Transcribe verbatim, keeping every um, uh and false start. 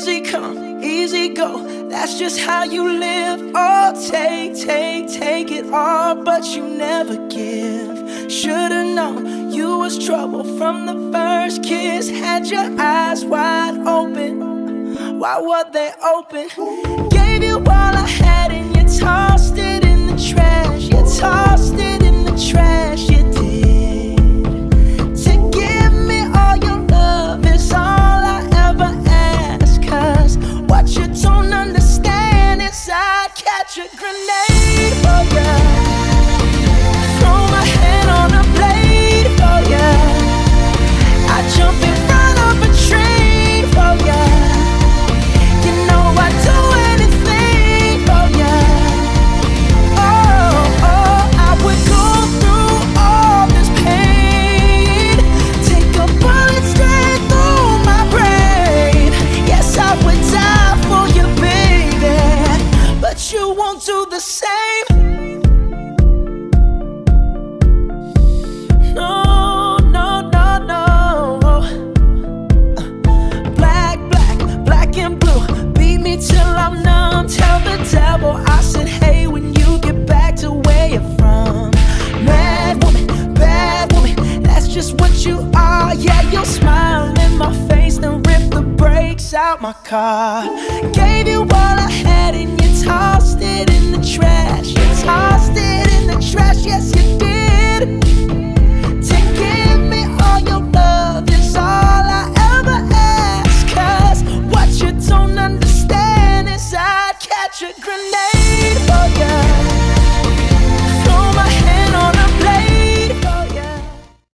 Easy come, easy go, that's just how you live. Oh, take, take, take it all, but you never give. Should've known you was trouble from the first kiss. Had your eyes wide open, why were they open? Gave you all I had and you tossed it in the trash. You tossed it in the trash, you did. To give me all your love is all I ever ask. Cause what you don't understand is I'd catch a grenade for ya, throw my hand on a blade for ya, I'd jump in front of a train for ya. You know I'd do anything for ya. Oh, oh, I would go through all this pain, take a bullet straight through my brain. Yes, I would die for you, baby, but you won't do the same. No, no, no, no. Black, black, black and blue, beat me till I'm numb. Tell the devil I said hey when you get back to where you're from. Mad woman, bad woman, that's just what you are. Yeah, you'll smile in my face, then rip the brakes out my car. Gave you all I had and you tossed it in the trash. You tossed it in the trash, yes you did.